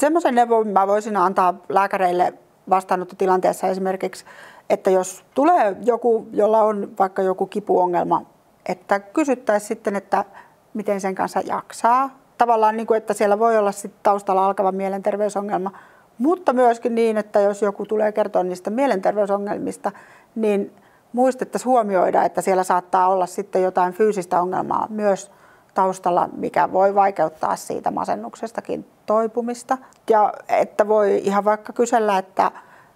semmoisen neuvon mä voisin antaa lääkäreille vastaanottotilanteessa esimerkiksi, että jos tulee joku, jolla on vaikka joku kipuongelma, että kysyttäisiin sitten, että miten sen kanssa jaksaa. Tavallaan niin kuin, että siellä voi olla sitten taustalla alkava mielenterveysongelma, mutta myöskin niin, että jos joku tulee kertoa niistä mielenterveysongelmista, niin muistettaisiin huomioida, että siellä saattaa olla sitten jotain fyysistä ongelmaa myös taustalla, mikä voi vaikeuttaa siitä masennuksestakin toipumista. Ja että voi ihan vaikka kysellä, että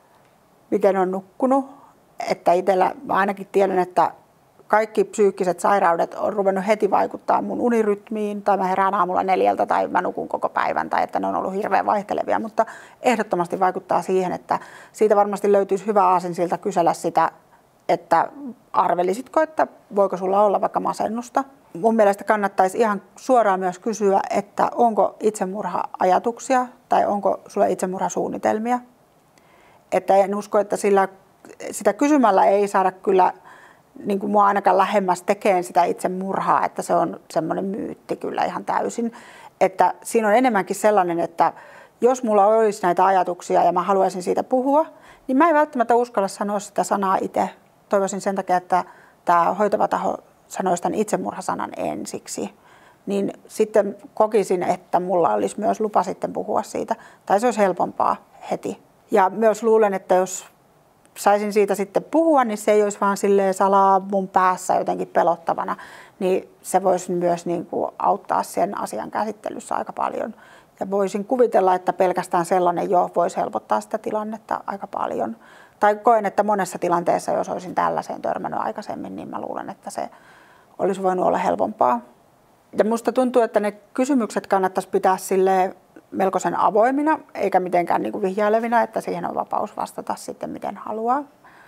miten on nukkunut. Että itsellä mä ainakin tiedän, että kaikki psyykkiset sairaudet on ruvennut heti vaikuttaa mun unirytmiin, tai mä herään aamulla 4 tai mä nukun koko päivän, tai että ne on ollut hirveän vaihtelevia, mutta ehdottomasti vaikuttaa siihen, että siitä varmasti löytyisi hyvä aasinsilta kysellä sitä, että arvelisitko, että voiko sulla olla vaikka masennusta. Mun mielestä kannattaisi ihan suoraan myös kysyä, että onko itsemurha-ajatuksia tai onko sulla itsemurhasuunnitelmia. Että en usko, että sitä kysymällä ei saada kyllä niin kuin mua ainakaan lähemmäs tekemään sitä itsemurhaa, että se on semmoinen myytti kyllä ihan täysin. Että siinä on enemmänkin sellainen, että jos mulla olisi näitä ajatuksia ja mä haluaisin siitä puhua, niin mä en välttämättä uskalla sanoa sitä sanaa itse. Toivoisin sen takia, että tämä hoitava taho sanoisi tämän itsemurhasanan ensiksi. Niin sitten kokisin, että mulla olisi myös lupa sitten puhua siitä. Tai se olisi helpompaa heti. Ja myös luulen, että jos saisin siitä sitten puhua, niin se ei olisi vaan silleen salaa mun päässä jotenkin pelottavana. Niin se voisi myös niin kuin auttaa sen asian käsittelyssä aika paljon. Ja voisin kuvitella, että pelkästään sellainen jo voisi helpottaa sitä tilannetta aika paljon. Tai koen, että monessa tilanteessa, jos olisin tällaiseen törmännyt aikaisemmin, niin mä luulen, että se olisi voinut olla helpompaa. Ja musta tuntuu, että ne kysymykset kannattaisi pitää silleen melkoisen avoimina, eikä mitenkään niin kuin vihjailevina, että siihen on vapaus vastata sitten miten haluaa.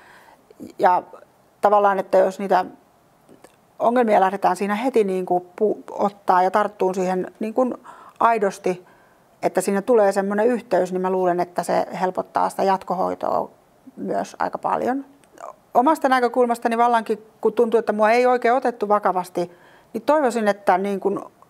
Ja tavallaan, että jos niitä ongelmia lähdetään siinä heti niin kuin ottaa ja tarttuu siihen niin kuin aidosti, että siinä tulee semmoinen yhteys, niin mä luulen, että se helpottaa sitä jatkohoitoa myös aika paljon. Omasta näkökulmastani vallankin, kun tuntuu, että mua ei oikein otettu vakavasti, niin toivoisin, että niin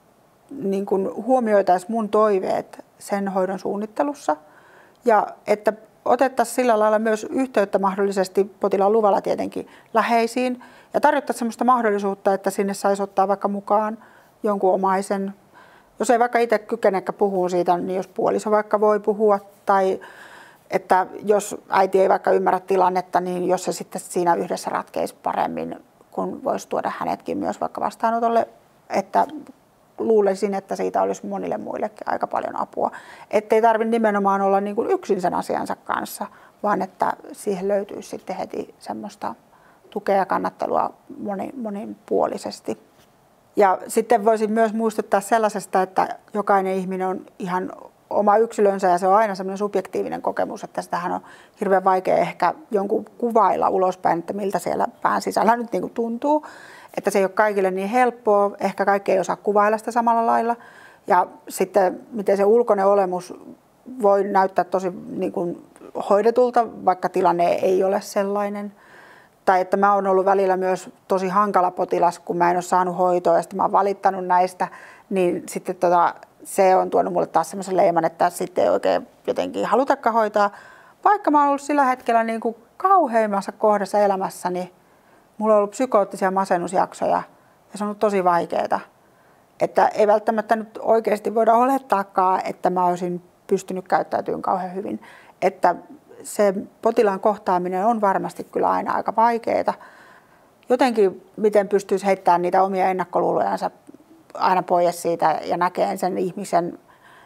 kuin huomioitaisiin mun toiveet sen hoidon suunnittelussa ja että otettaisiin sillä lailla myös yhteyttä mahdollisesti potilaan luvalla tietenkin läheisiin ja tarjottaisiin sellaista mahdollisuutta, että sinne saisi ottaa vaikka mukaan jonkun omaisen. Jos ei vaikka itse kykenekään puhua siitä, niin jos puoliso vaikka voi puhua tai että jos äiti ei vaikka ymmärrä tilannetta, niin jos se sitten siinä yhdessä ratkeisi paremmin, kun voisi tuoda hänetkin myös vaikka vastaanotolle, että luulisin, että siitä olisi monille muillekin aika paljon apua. Että ei tarvitse nimenomaan olla niin kuin yksin sen asiansa kanssa, vaan että siihen löytyisi sitten heti semmoista tukea ja kannattelua monipuolisesti. Ja sitten voisin myös muistuttaa sellaisesta, että jokainen ihminen on ihan oma yksilönsä ja se on aina semmoinen subjektiivinen kokemus, että sitähän on hirveän vaikea ehkä jonkun kuvailla ulospäin, että miltä siellä pään sisällä nyt niin kuin tuntuu. Että se ei ole kaikille niin helppoa, ehkä kaikki ei osaa kuvailla sitä samalla lailla. Ja sitten miten se ulkoinen olemus voi näyttää tosi niin kuin hoidetulta, vaikka tilanne ei ole sellainen. Tai että mä oon ollut välillä myös tosi hankala potilas, kun mä en ole saanut hoitoa ja sitten mä oon valittanut näistä, niin sitten se on tuonut mulle taas semmoisen leiman, että sitten ei oikein jotenkin halutakaan hoitaa. Vaikka mä oon ollut sillä hetkellä niin kuin kauheimmassa kohdassa elämässäni, mulla on ollut psykoottisia masennusjaksoja ja se on ollut tosi vaikeaa. Että ei välttämättä nyt oikeasti voida olettaakaan, että mä olisin pystynyt käyttäytymään kauhean hyvin. Että se potilaan kohtaaminen on varmasti kyllä aina aika vaikeaa. Jotenkin miten pystyisi heittämään niitä omia ennakkoluulojansa aina pois siitä ja näkee sen ihmisen,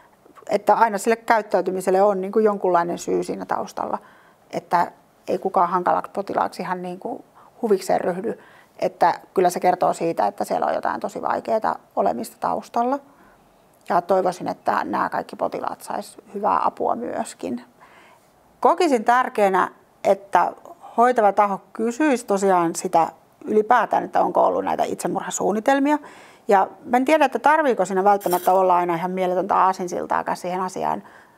että aina sille käyttäytymiselle on niin kuin jonkunlainen syy siinä taustalla. Että ei kukaan hankalaksi potilaaksi ihan niin kuin huvikseen ryhdy. Että kyllä se kertoo siitä, että siellä on jotain tosi vaikeaa olemista taustalla. Ja toivoisin, että nämä kaikki potilaat sais hyvää apua myöskin. Kokisin tärkeänä, että hoitava taho kysyisi tosiaan sitä ylipäätään, että onko ollut näitä itsemurhasuunnitelmia. Ja mä en tiedä, että tarviiko siinä välttämättä olla aina ihan mieletöntä aasinsiltaakaan siihen asiaan.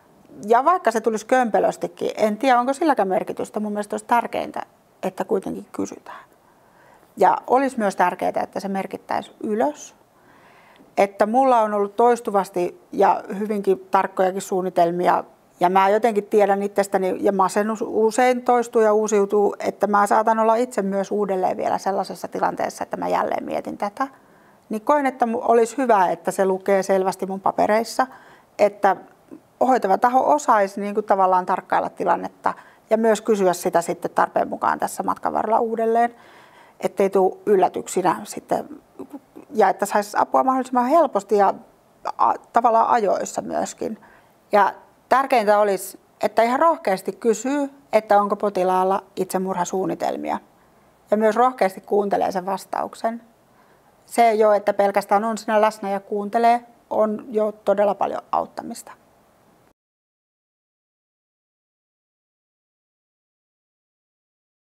Ja vaikka se tulisi kömpelöstikin, en tiedä, onko silläkään merkitystä. Mun mielestä olisi tärkeintä, että kuitenkin kysytään. Ja olisi myös tärkeää, että se merkittäisi ylös. että mulla on ollut toistuvasti ja hyvinkin tarkkojakin suunnitelmia ja mä jotenkin tiedän itsestäni ja masennus usein toistuu ja uusiutuu, että mä saatan olla itse myös uudelleen vielä sellaisessa tilanteessa, että mä jälleen mietin tätä. Niin koen, että olisi hyvä, että se lukee selvästi mun papereissa, että hoitava taho osaisi niin kuin tavallaan tarkkailla tilannetta ja myös kysyä sitä sitten tarpeen mukaan tässä matkan varrella uudelleen, ettei tule yllätyksinä sitten ja että saisi apua mahdollisimman helposti ja tavallaan ajoissa myöskin. Ja tärkeintä olisi, että ihan rohkeasti kysyy, että onko potilaalla itsemurhasuunnitelmia ja myös rohkeasti kuuntelee sen vastauksen. Se jo, että pelkästään on siinä läsnä ja kuuntelee, on jo todella paljon auttamista.